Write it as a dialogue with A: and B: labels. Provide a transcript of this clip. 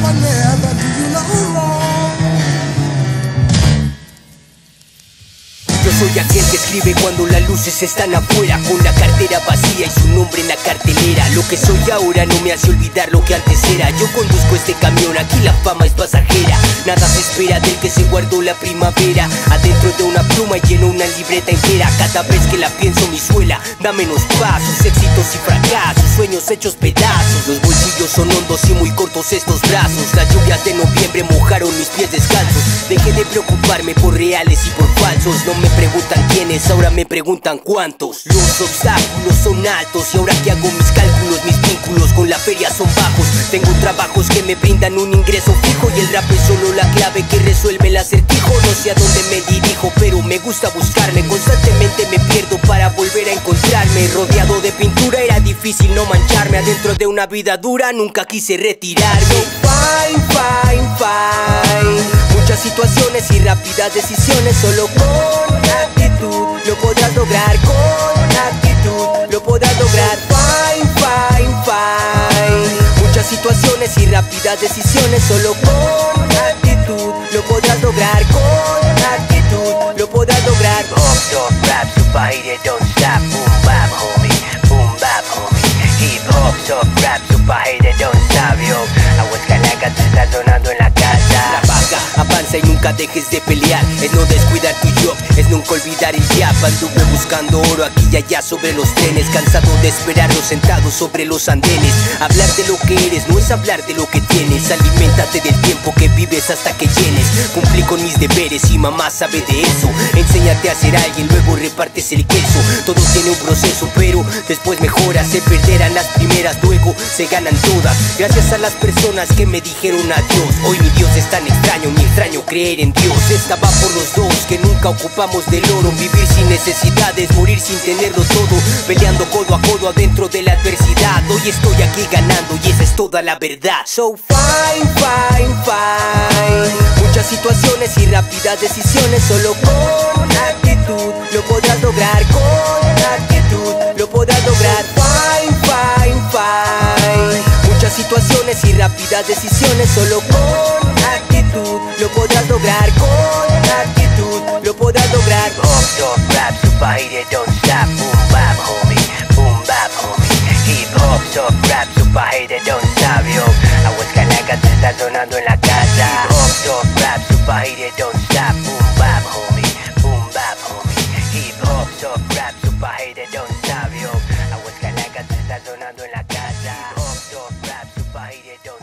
A: I never do you no wrong.
B: Yo soy aquel que escribe cuando las luces están afuera, con la cartera vacía y su nombre en la cartelera. Lo que soy ahora no me hace olvidar lo que antes era. Yo conduzco este camión, aquí la fama es pasajera. Nada se espera del que se guardó la primavera. Adentro de una pluma y lleno una libreta entera. Cada vez que la pienso mi suela da menos pasos, éxitos y fracasos, sueños hechos pedazos. Los bolsillos son hondos y muy cortos estos brazos. Las lluvias de noviembre mojaron mis pies descalzos. Dejé de preocuparme por reales y por falsos. No me preguntan quiénes, ahora me preguntan cuántos. Los obstáculos son altos y ahora que hago mis cálculos, mis vínculos con la feria son bajos. Tengo trabajos que me brindan un ingreso fijo y el rap es solo la clave que resuelve el acertijo. No sé a dónde me dirijo, pero me gusta buscarme. Constantemente me pierdo para volver a encontrarme. Rodeado de pintura era difícil no mancharme. Adentro de una vida dura nunca quise retirarme. Fine, fine, fine. Muchas situaciones y rápidas decisiones. Solo con actitud lo podrás lograr. Con actitud lo podrás lograr. Fine, fine, fine. Muchas situaciones y rápidas decisiones. Solo con actitud lo podrás lograr. Con actitud lo podrás lograr.
C: Hop, rap, super hit it, don't stop. Boom, bap, homie. Boom, bap, homie. Hip hop, top rap, super hit it, don't stop, yo. Aguascalientes está sonando en la casa.
B: Trabaja, avanza y nunca dejes de pelear. Es no descuidar tu job, es nunca olvidar el jab. Anduve buscando oro aquí y allá sobre los trenes, cansado de esperarlo sentado sobre los andenes. Hablar de lo que eres no es hablar de lo que tienes. Aliméntate del tiempo que vives hasta que llenes. Cumplí con mis deberes y mamá sabe de eso. Enséñate a ser alguien, luego repartes el queso. Todo tiene un proceso, pero después mejora. Se perderán las primeras, luego se ganan todas. Gracias a las personas que me dijeron adiós. Hoy mi Dios es tan extraño, ni extraño creer en Dios. Esta va por los dos que nunca ocupamos del oro. Vivir sin necesidades, morir sin tenerlo todo. Peleando codo a codo adentro de la adversidad. Hoy estoy aquí ganando y esa es toda la verdad. So fine, fine, fine. Muchas situaciones y rápidas decisiones. Solo con actitud lo podrás lograr. Con actitud lo podrás lograr. Fine, fine, fine. Muchas situaciones y rápidas decisiones. Solo con actitud lo podrás lograr. Con actitud lo podrás lograr.
C: Hop, rap, super hit it, don't stop. Boom, bap, homie. Boom, bap, homie. Hip hop, top rap, super hit it, don't stop, yo. Aguascalientes está sonando en la casa. Hop, rap, super hit it, don't stop. Boom, bap, homie. Boom, bap, homie. Hip hop, top rap, super hit it, don't stop, yo. Aguascalientes está sonando en la casa. Hip hop, top rap, super hit it, don't